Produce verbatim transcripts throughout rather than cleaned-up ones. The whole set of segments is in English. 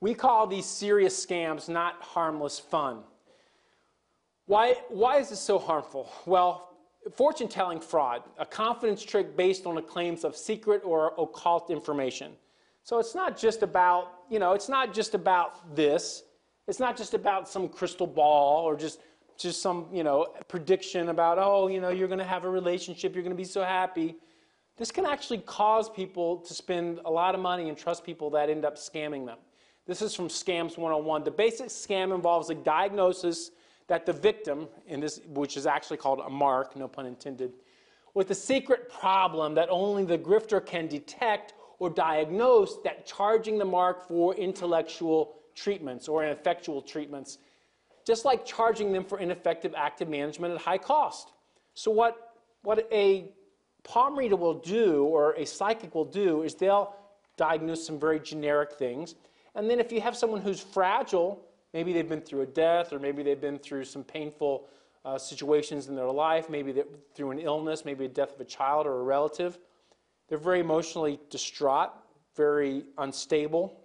We call these serious scams not harmless fun. Why, why is this so harmful? Well, fortune-telling fraud, a confidence trick based on the claims of secret or occult information. So it's not just about, you know, it's not just about this. It's not just about some crystal ball or just, just some, you know, prediction about, oh, you know, you're going to have a relationship, you're going to be so happy. This can actually cause people to spend a lot of money and trust people that end up scamming them. This is from Scams one oh one. The basic scam involves a diagnosis that the victim, in this, which is actually called a mark, no pun intended, with a secret problem that only the grifter can detect or diagnose, that charging the mark for intellectual treatments or ineffectual treatments, just like charging them for ineffective active management at high cost. So what, what a palm reader will do, or a psychic will do, is they'll diagnose some very generic things. And then if you have someone who's fragile, maybe they've been through a death, or maybe they've been through some painful uh, situations in their life, maybe they're through an illness, maybe a death of a child or a relative. They're very emotionally distraught, very unstable.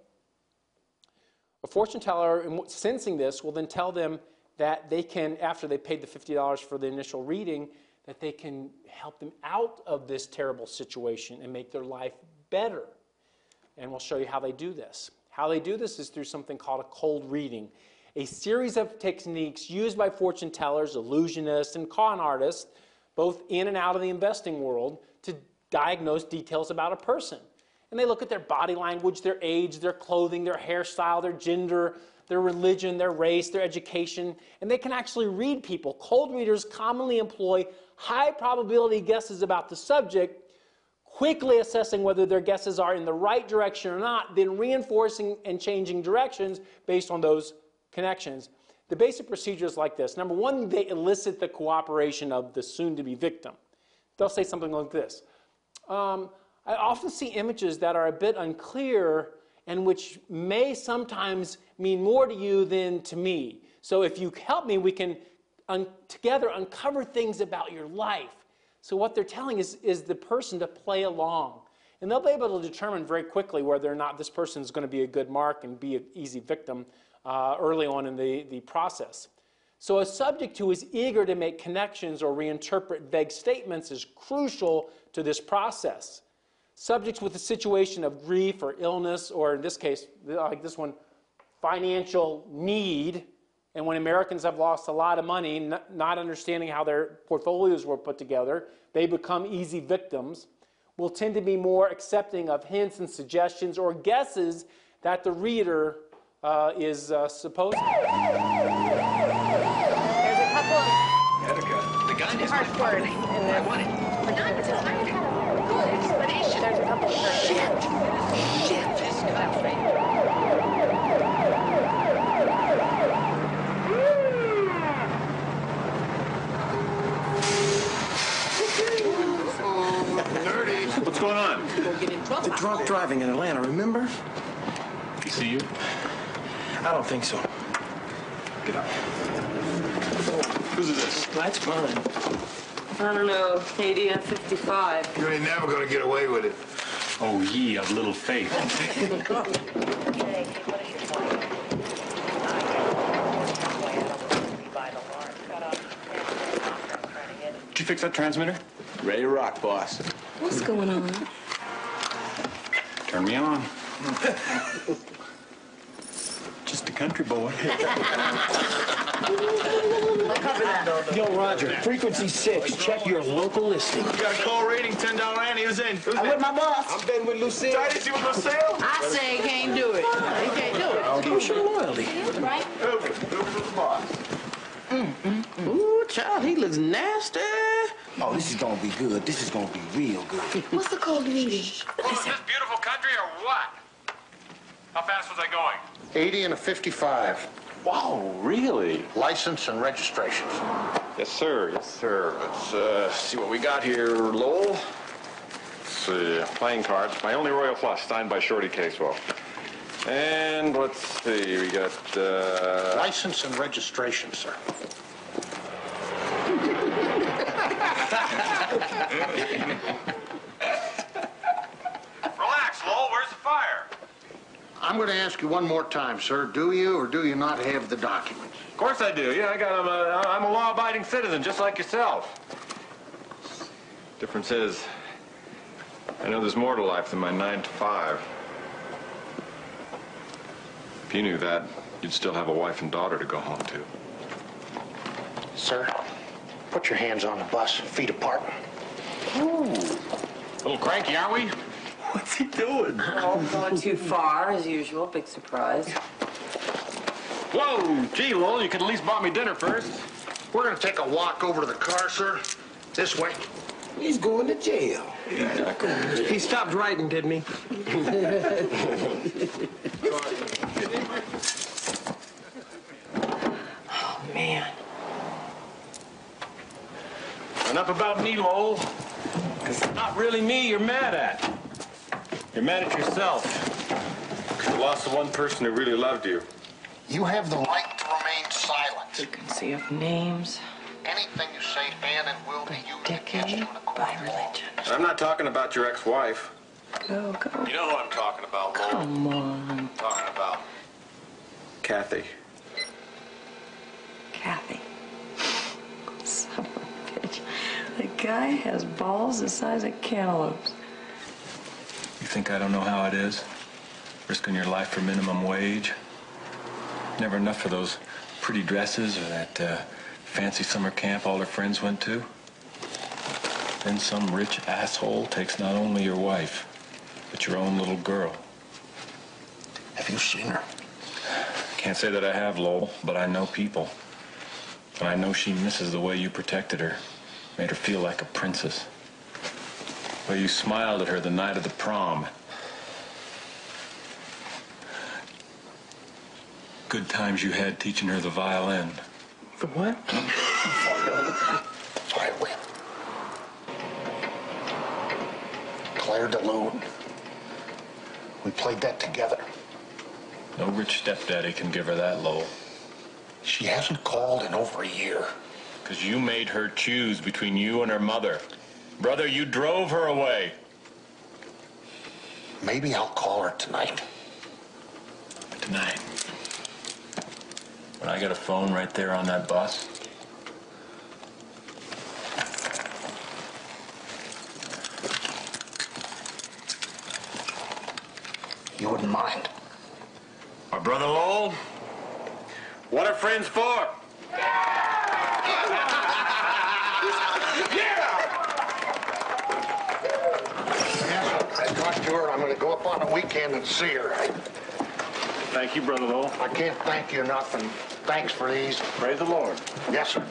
A fortune teller, sensing this, will then tell them that they can, after they paid the fifty dollars for the initial reading, that they can help them out of this terrible situation and make their life better. And we'll show you how they do this. How they do this is through something called a cold reading, a series of techniques used by fortune tellers, illusionists, and con artists, both in and out of the investing world, to diagnose details about a person. And they look at their body language, their age, their clothing, their hairstyle, their gender, their religion, their race, their education, and they can actually read people. Cold readers commonly employ high probability guesses about the subject, quickly assessing whether their guesses are in the right direction or not, then reinforcing and changing directions based on those connections. The basic procedure is like this. Number one, they elicit the cooperation of the soon-to-be victim. They'll say something like this. Um, I often see images that are a bit unclear and which may sometimes mean more to you than to me. So if you help me, we can un together uncover things about your life. So what they're telling is, is the person to play along. And they'll be able to determine very quickly whether or not this person is going to be a good mark and be an easy victim uh, early on in the, the process. So a subject who is eager to make connections or reinterpret vague statements is crucial to this process. Subjects with a situation of grief or illness, or in this case, like this one, financial need, and when Americans have lost a lot of money, not understanding how their portfolios were put together, they become easy victims, will tend to be more accepting of hints and suggestions or guesses that the reader uh, is uh, supposed to. There's a couple of Erica, the guy needs my harsh words in I there. want it. But not until I had a good explanation. There's a couple of curses. Shit. Shit. That's right. What's going on? The drunk driving in Atlanta, remember? See you? I don't think so. Get up. Whose is this? That's mine. I don't know, eighty and fifty-five. You ain't never gonna get away with it. Oh, ye of little faith. Did you fix that transmitter? Ready to rock, boss. What's going on? Turn me on. Just a country boy. Yo, Roger, frequency six, check your local listing. You got a call rating, ten dollar Annie. Who's in? Who's I'm in? with my boss. I'm betting with Lucille. Tidy, you with Lucille? I say he can't do it. He can't do it. Give me some loyalty. Right? Over. Over with the boss. Ooh, child, he looks nasty. Oh, this is gonna be good. This is gonna be real good. What's the cold reading? This beautiful country or what? How fast was I going? eighty and a fifty-five. Wow, really? License and registrations. Yes, sir. Yes, sir. Let's uh, see what we got here, Lowell. Let's see. Playing cards. My only Royal Flush, signed by Shorty Casewell. And let's see. We got. Uh... License and registration, sir. Relax, Lowell. Where's the fire? I'm going to ask you one more time, sir. Do you or do you not have the documents? Of course I do. Yeah, I got. I'm a, I'm a law-abiding citizen, just like yourself. Difference is, I know there's more to life than my nine to five. If you knew that, you'd still have a wife and daughter to go home to. Sir, put your hands on the bus, feet apart. Ooh. A little cranky, aren't we? What's he doing? Oh, going too far, as usual. Big surprise. Whoa! Gee, Lowell, you could at least buy me dinner first. We're going to take a walk over to the car, sir. This way. He's going to jail. He stopped writing, didn't he? Oh, man. Enough about me, Lowell. Because it's not really me you're mad at. You're mad at yourself. Because you lost the one person who really loved you. You have the right to remain silent. Frequency of names. Anything you say can and will be used against you in Decade a court by of law. religion. I'm not talking about your ex-wife. Go, go. You know who I'm talking about, Lowell. Come on. I'm talking about. Kathy. Kathy. Son of a bitch. The guy has balls the size of cantaloupes. You think I don't know how it is? Risking your life for minimum wage? Never enough for those pretty dresses or that uh, fancy summer camp all her friends went to? Then some rich asshole takes not only your wife, but your own little girl. Have you seen her? Can't say that I have, Lowell, but I know people. And I know she misses the way you protected her. Made her feel like a princess. The way you smiled at her the night of the prom. Good times you had teaching her the violin. The what? Violin. Claire DeLune. We played that together. No rich stepdaddy can give her that, Lowell. She hasn't called in over a year. Because you made her choose between you and her mother. Brother, you drove her away. Maybe I'll call her tonight. Tonight. When I get a phone right there on that bus. You wouldn't mind. My brother Lowell, what are friends for? I talked to her. I'm going to go up on the weekend and see her. I, Thank you, brother Lowell. I can't thank you enough, and thanks for these. Praise the Lord. Yes, sir.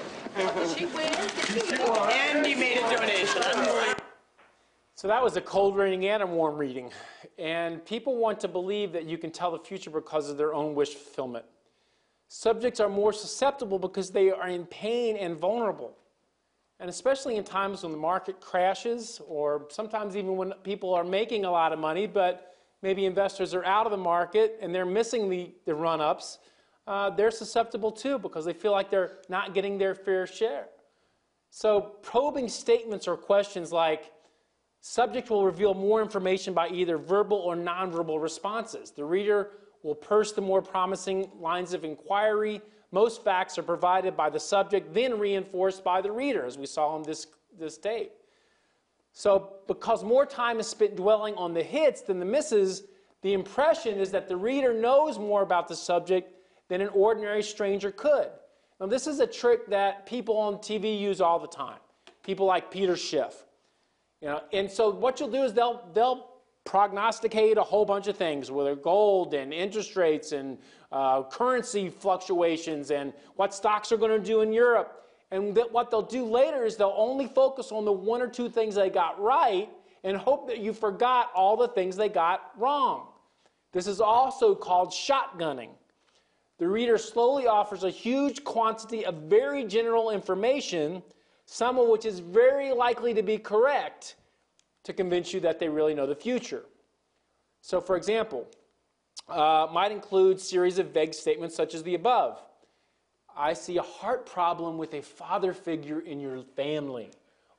And he made a donation. So that was a cold reading and a warm reading. And people want to believe that you can tell the future because of their own wish fulfillment. Subjects are more susceptible because they are in pain and vulnerable. And especially in times when the market crashes, or sometimes even when people are making a lot of money, but maybe investors are out of the market and they're missing the, the run-ups, uh, they're susceptible too because they feel like they're not getting their fair share. So probing statements or questions like, subject will reveal more information by either verbal or nonverbal responses. The reader will purse the more promising lines of inquiry. Most facts are provided by the subject, then reinforced by the reader, as we saw in this, this tape. So because more time is spent dwelling on the hits than the misses, the impression is that the reader knows more about the subject than an ordinary stranger could. Now, this is a trick that people on T V use all the time. People like Peter Schiff. You know, and so what you'll do is they'll, they'll prognosticate a whole bunch of things, whether gold and interest rates and uh, currency fluctuations and what stocks are going to do in Europe. And that what they'll do later is they'll only focus on the one or two things they got right and hope that you forgot all the things they got wrong. This is also called shotgunning. The reader slowly offers a huge quantity of very general information, some of which is very likely to be correct, to convince you that they really know the future. So, for example, uh, might include series of vague statements such as the above. I see a heart problem with a father figure in your family.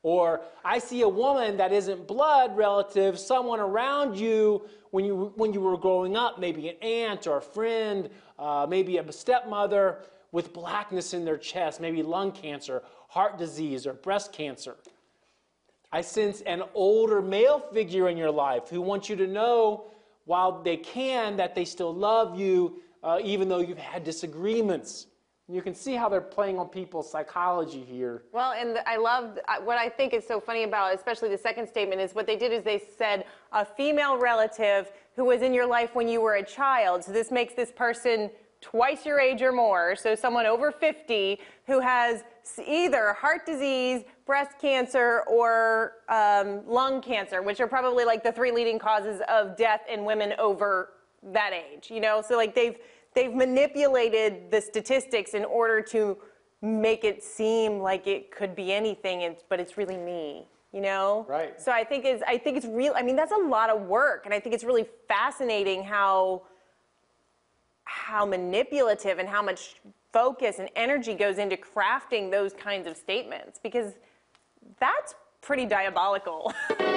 Or I see a woman that isn't blood relative, someone around you when you, when you were growing up, maybe an aunt or a friend, uh, maybe a stepmother with blackness in their chest, maybe lung cancer, heart disease, or breast cancer. I sense an older male figure in your life who wants you to know, while they can, that they still love you, uh, even though you've had disagreements. You can see how they're playing on people's psychology here. Well, and I love, what I think is so funny about, especially the second statement, is what they did is they said a female relative who was in your life when you were a child. So this makes this person twice your age or more. So someone over fifty who has either heart disease, breast cancer, or um, lung cancer, which are probably like the three leading causes of death in women over that age. You know, so like they've They've manipulated the statistics in order to make it seem like it could be anything, but it's really me, you know? Right. So I think it's, I think it's real, I mean, that's a lot of work, and I think it's really fascinating how, how manipulative and how much focus and energy goes into crafting those kinds of statements, because that's pretty diabolical.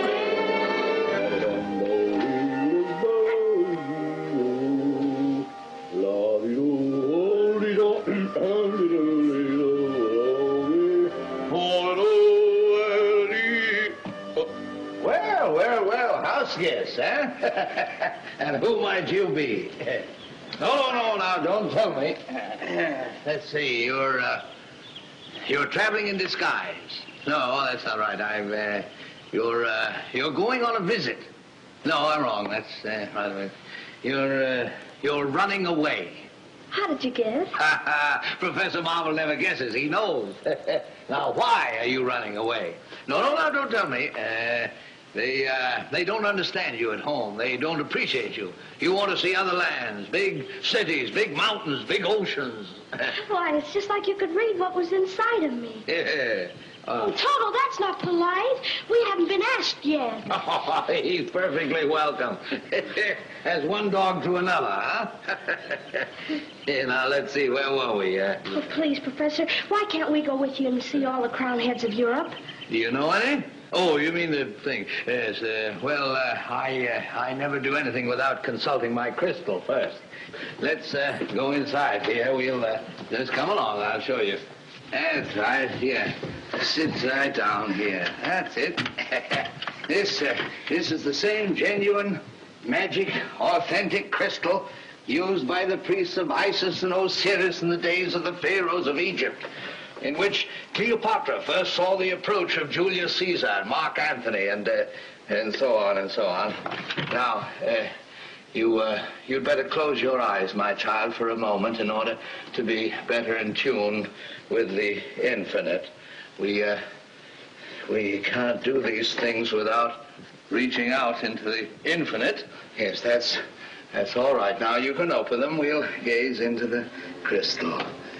Well, well, well, house guest, huh? And who might you be? No, no, now, don't tell me. Let's see, you're, uh, you're traveling in disguise. No, that's not right. I've, uh, you're, uh, you're going on a visit. No, I'm wrong. That's, uh, right. You're, uh, you're running away. How did you guess? Professor Marvel never guesses. He knows. Now, why are you running away? No, no, no, don't tell me. Uh, they, uh, they don't understand you at home. They don't appreciate you. You want to see other lands, big cities, big mountains, big oceans. Why, it's just like you could read what was inside of me. Yeah. Uh, Oh, Toto, that's not polite. We haven't been asked yet. Oh, he's perfectly welcome. As one dog to another, huh? Yeah, now, let's see, where were we? Uh, Oh, please, Professor, why can't we go with you and see all the crown heads of Europe? do you know any? Oh, you mean the thing. Yes, uh, well, uh, I, uh, I never do anything without consulting my crystal first. Let's uh, go inside here. We'll uh, just come along. I'll show you. That's right, here. Sit right down here. That's it. This, uh, this is the same genuine, magic, authentic crystal used by the priests of Isis and Osiris in the days of the pharaohs of Egypt, in which Cleopatra first saw the approach of Julius Caesar, Mark Antony, and, uh, and so on and so on. Now, uh, You, uh, you'd better close your eyes, my child, for a moment in order to be better in tune with the infinite. We, uh, we can't do these things without reaching out into the infinite. Yes, that's, that's all right. Now you can open them. We'll gaze into the crystal.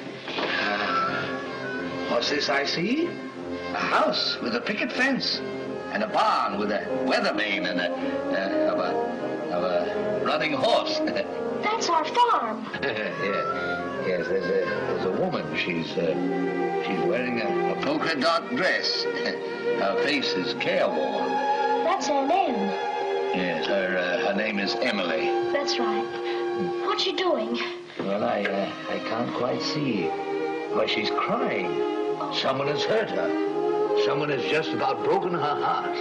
Uh, what's this I see? A house with a picket fence and a barn with a weather vane and a, uh, of a, of a running horse. That's our farm. Yeah. Yes, there's a there's a woman. She's uh, she's wearing a, a polka dot dress. Her face is careworn. That's Aunt Em. Yes, her uh, her name is Emily. That's right. What's she doing? Well, I uh, I can't quite see. But she's crying. Someone has hurt her. Someone has just about broken her heart.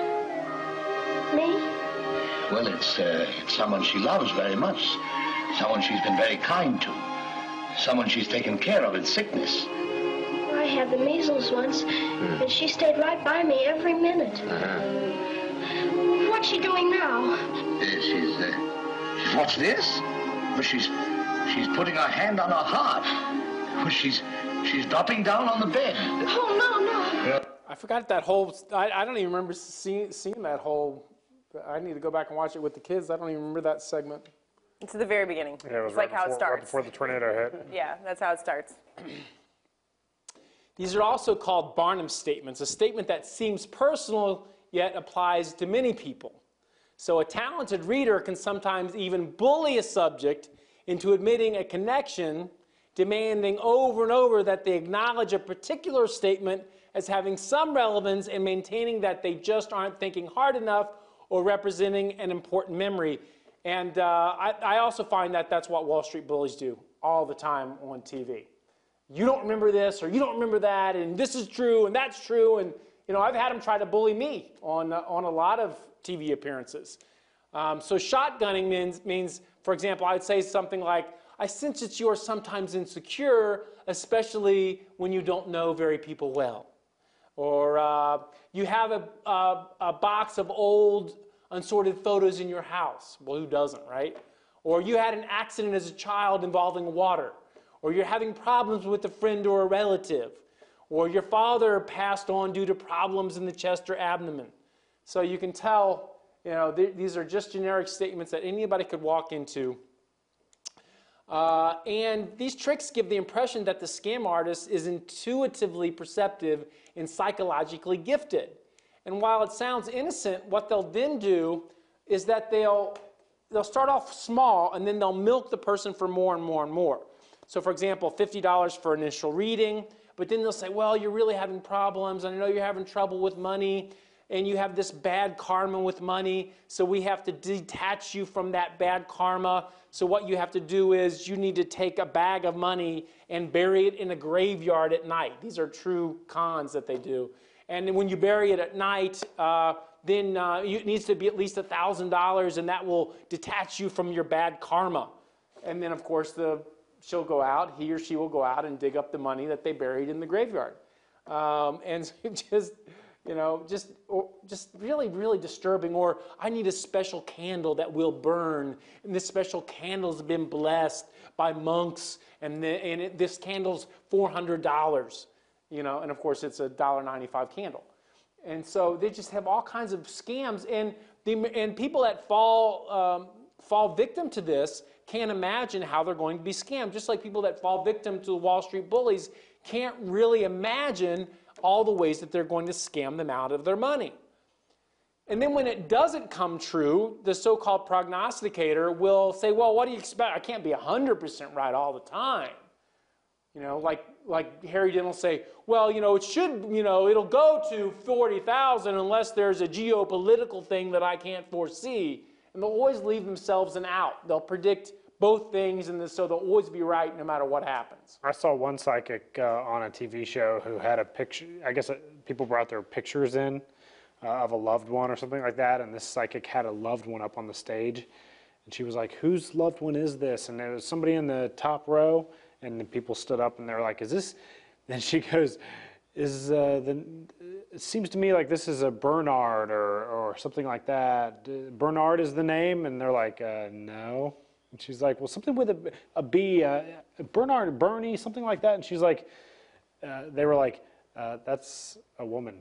Me? Well, it's, uh, it's someone she loves very much. Someone she's been very kind to. Someone she's taken care of in sickness. I had the measles once, hmm. and she stayed right by me every minute. Uh-huh. What's she doing now? Uh, she's, uh, she's, what's this? Well, she's, she's putting her hand on her heart. Well, she's, she's dropping down on the bed. Oh, no, no. I forgot that whole, I, I don't even remember seeing, seeing that whole, I need to go back and watch it with the kids. I don't even remember that segment. It's the very beginning. Yeah, it was it's right like how before, it starts. right before the tornado hit. Yeah, that's how it starts. These are also called Barnum statements, a statement that seems personal yet applies to many people. So a talented reader can sometimes even bully a subject into admitting a connection, demanding over and over that they acknowledge a particular statement as having some relevance and maintaining that they just aren't thinking hard enough or representing an important memory. And uh, I, I also find that that's what Wall Street bullies do all the time on T V. You don't remember this, or you don't remember that, and this is true, and that's true. And you know, I've had them try to bully me on, uh, on a lot of T V appearances. Um, so shotgunning means, means, for example, I would say something like, I sense that you are sometimes insecure, especially when you don't know very people well. Or uh, you have a, a, a box of old unsorted photos in your house. Well, who doesn't, right? Or you had an accident as a child involving water. Or you're having problems with a friend or a relative. Or your father passed on due to problems in the chest or abdomen. So you can tell, you know, th these are just generic statements that anybody could walk into. Uh, and these tricks give the impression that the scam artist is intuitively perceptive and psychologically gifted. And while it sounds innocent, what they'll then do is that they'll, they'll start off small, and then they'll milk the person for more and more and more. So for example, fifty dollars for initial reading, but then they'll say, well, you're really having problems, and I know you're having trouble with money, and you have this bad karma with money, so we have to detach you from that bad karma. So what you have to do is you need to take a bag of money and bury it in a graveyard at night. These are true cons that they do. And when you bury it at night, uh, then uh, it needs to be at least one thousand dollars, and that will detach you from your bad karma. And then, of course, the, she'll go out, he or she will go out and dig up the money that they buried in the graveyard. Um, and so just... You know, just, or just really, really disturbing. Or I need a special candle that will burn, and this special candle's been blessed by monks, and, the, and it, this candle's four hundred dollars. You know, and of course it's a one dollar ninety-five candle. And so they just have all kinds of scams, and the, and people that fall um, fall victim to this can't imagine how they're going to be scammed. Just like people that fall victim to the Wall Street bullies can't really imagine all the ways that they're going to scam them out of their money. And then when it doesn't come true, the so-called prognosticator will say, well, what do you expect? I can't be one hundred percent right all the time. You know, like, like Harry Dent will say, well, you know, it should, you know, it'll go to forty thousand unless there's a geopolitical thing that I can't foresee. And they'll always leave themselves an out. They'll predict both things, and so they'll always be right no matter what happens. I saw one psychic uh, on a T V show who had a picture, I guess uh, people brought their pictures in uh, of a loved one or something like that, and this psychic had a loved one up on the stage, and she was like, whose loved one is this? And there was somebody in the top row, and the people stood up and they were like, is this, and she goes, is uh, the, it seems to me like this is a Bernard or, or something like that. Bernard is the name? And they're like, uh, no. And she's like, well, something with a, a B, uh, Bernard, Bernie, something like that. And she's like, uh, they were like, uh, that's a woman.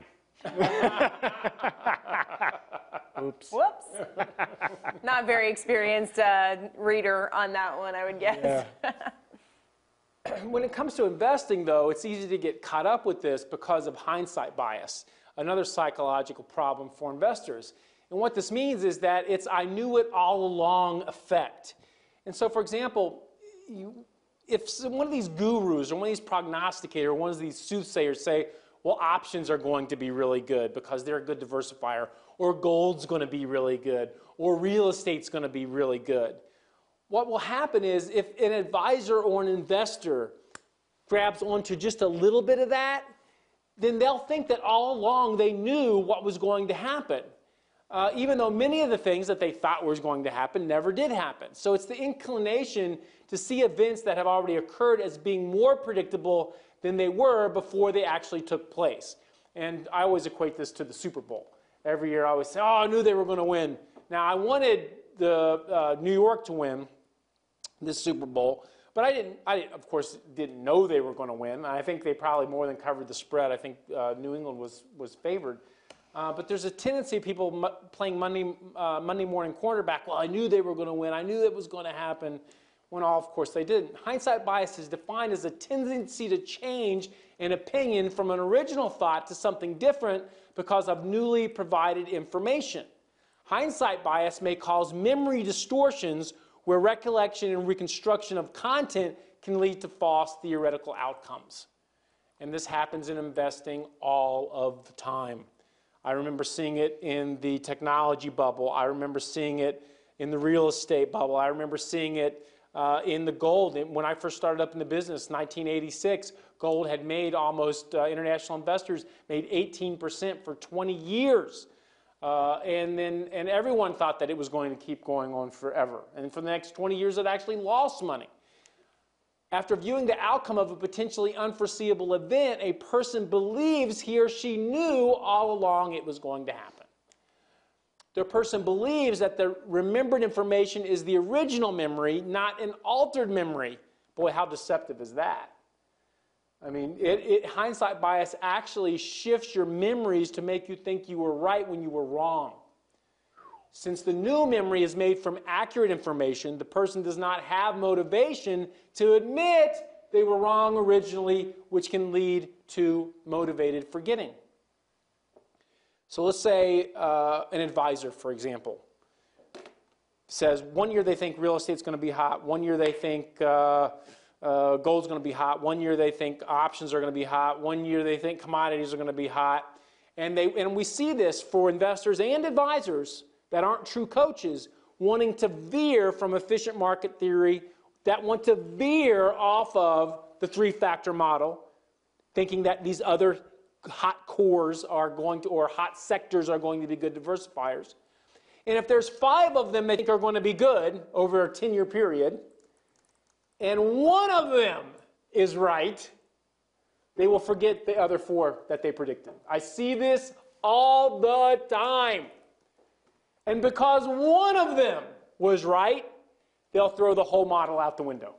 Oops. Whoops. Not very experienced uh, reader on that one, I would guess. Yeah. When it comes to investing, though, it's easy to get caught up with this because of hindsight bias, another psychological problem for investors. And what this means is that it's I knew it all along effect. And so, for example, you, if some, one of these gurus or one of these prognosticators or one of these soothsayers say, well, options are going to be really good because they're a good diversifier, or gold's going to be really good, or real estate's going to be really good. What will happen is if an advisor or an investor grabs onto just a little bit of that, then they'll think that all along they knew what was going to happen. Uh, even though many of the things that they thought was going to happen never did happen. So it's the inclination to see events that have already occurred as being more predictable than they were before they actually took place. And I always equate this to the Super Bowl. Every year I always say, oh, I knew they were going to win. Now, I wanted the uh, New York to win this Super Bowl, but I didn't, I, of course, didn't know they were going to win. I think they probably more than covered the spread. I think uh, New England was, was favored. Uh, but there's a tendency of people m playing Monday, uh, Monday morning quarterback. Well, I knew they were going to win. I knew it was going to happen, when all, of course, they didn't. Hindsight bias is defined as a tendency to change an opinion from an original thought to something different because of newly provided information. Hindsight bias may cause memory distortions where recollection and reconstruction of content can lead to false theoretical outcomes. And this happens in investing all of the time. I remember seeing it in the technology bubble. I remember seeing it in the real estate bubble. I remember seeing it uh, in the gold. And when I first started up in the business, nineteen eighty-six, gold had made almost, uh, international investors made eighteen percent for twenty years. Uh, and then and everyone thought that it was going to keep going on forever. And for the next twenty years, it actually lost money. After viewing the outcome of a potentially unforeseeable event, a person believes he or she knew all along it was going to happen. The person believes that the remembered information is the original memory, not an altered memory. Boy, how deceptive is that? I mean, it, it, hindsight bias actually shifts your memories to make you think you were right when you were wrong. Since the new memory is made from accurate information, the person does not have motivation to admit they were wrong originally, which can lead to motivated forgetting. So let's say uh, an advisor, for example, says one year they think real estate's going to be hot, one year they think uh, uh, gold's going to be hot, one year they think options are going to be hot, one year they think commodities are going to be hot. And, they, and we see this for investors and advisors that aren't true coaches, wanting to veer from efficient market theory, that want to veer off of the three-factor model, thinking that these other hot cores are going to, or hot sectors are going to be good diversifiers. And if there's five of them they think are going to be good over a ten-year period, and one of them is right, they will forget the other four that they predicted. I see this all the time. And because one of them was right, they'll throw the whole model out the window,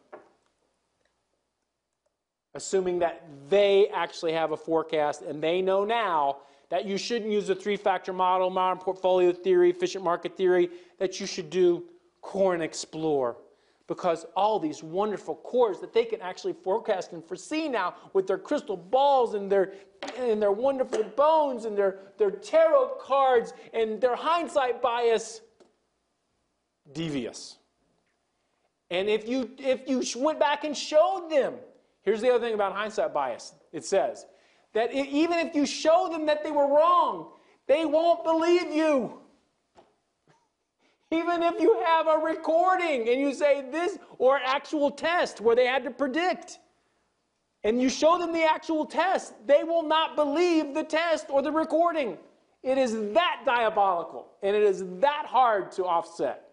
assuming that they actually have a forecast and they know now that you shouldn't use a three-factor model, modern portfolio theory, efficient market theory, that you should do core and explore. Because all these wonderful cores that they can actually forecast and foresee now with their crystal balls and their, and their wonderful bones and their, their tarot cards and their hindsight bias, devious. And if you, if you went back and showed them, here's the other thing about hindsight bias. It says that it, even if you show them that they were wrong, they won't believe you. Even if you have a recording and you say this, or an actual test where they had to predict, and you show them the actual test, they will not believe the test or the recording. It is that diabolical, and it is that hard to offset.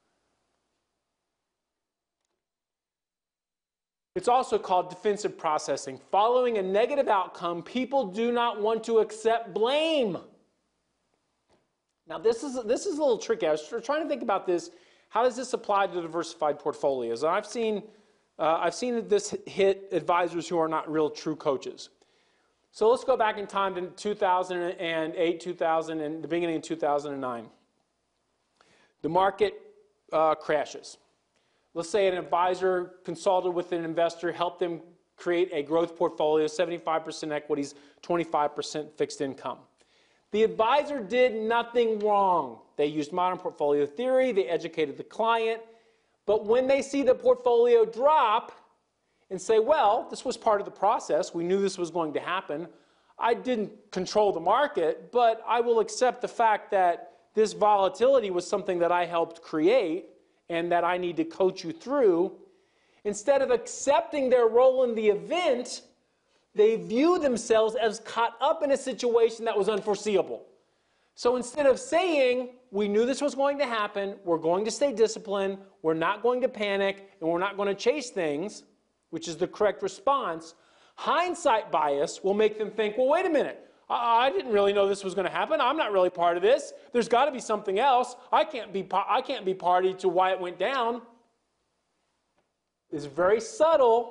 It's also called defensive processing. Following a negative outcome, people do not want to accept blame. Now, this is, this is a little tricky. I was trying to think about this. How does this apply to diversified portfolios? And I've seen, uh, I've seen this hit advisors who are not real true coaches. So let's go back in time to two thousand eight, two thousand, and the beginning of two thousand nine. The market uh, crashes. Let's say an advisor consulted with an investor, helped them create a growth portfolio, seventy-five percent equities, twenty-five percent fixed income. The advisor did nothing wrong. They used modern portfolio theory, they educated the client, but when they see the portfolio drop and say, well, this was part of the process, we knew this was going to happen, I didn't control the market, but I will accept the fact that this volatility was something that I helped create and that I need to coach you through. Instead of accepting their role in the event, they view themselves as caught up in a situation that was unforeseeable. So instead of saying, we knew this was going to happen, we're going to stay disciplined, we're not going to panic, and we're not going to chase things, which is the correct response, hindsight bias will make them think, well, wait a minute, I, I didn't really know this was going to happen. I'm not really part of this. There's got to be something else. I can't be, I can't be party to why it went down. It's very subtle,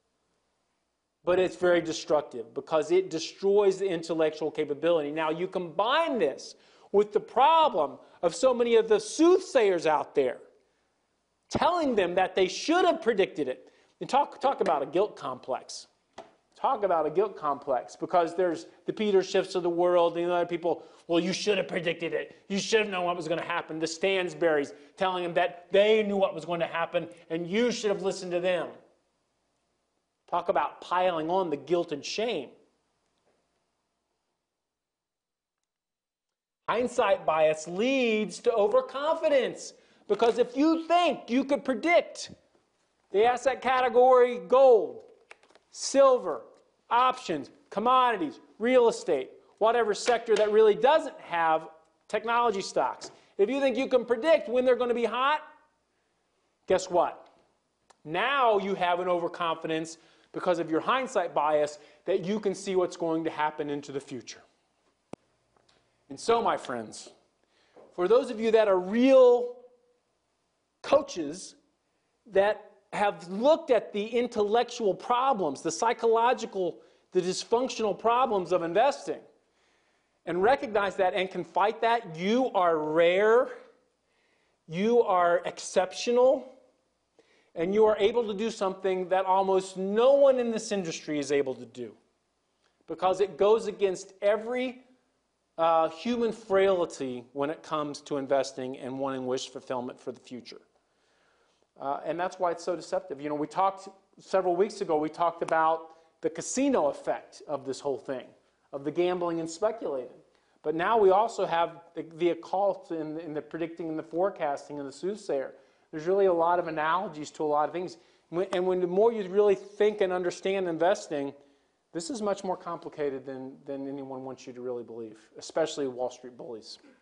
but it's very destructive because it destroys the intellectual capability. Now, you combine this with the problem of so many of the soothsayers out there telling them that they should have predicted it. And talk, talk about a guilt complex. Talk about a guilt complex because there's the Peter Schiffs of the world and the other people, well, you should have predicted it. You should have known what was going to happen. The Stansberries telling them that they knew what was going to happen and you should have listened to them. Talk about piling on the guilt and shame. Hindsight bias leads to overconfidence, because if you think you could predict the asset category gold, silver, options, commodities, real estate, whatever sector that really doesn't have technology stocks, if you think you can predict when they're going to be hot, guess what? Now you have an overconfidence because of your hindsight bias that you can see what's going to happen into the future. And so, my friends, for those of you that are real coaches that have looked at the intellectual problems, the psychological, the dysfunctional problems of investing, and recognize that and can fight that, you are rare, you are exceptional, and you are able to do something that almost no one in this industry is able to do, because it goes against every uh, human frailty when it comes to investing and wanting wish fulfillment for the future. Uh, and that's why it's so deceptive. You know, we talked several weeks ago, we talked about the casino effect of this whole thing, of the gambling and speculating. But now we also have the, the occult and the, the predicting and the forecasting and the soothsayer. There's really a lot of analogies to a lot of things. And when the more you really think and understand investing, this is much more complicated than, than anyone wants you to really believe, especially Wall Street bullies.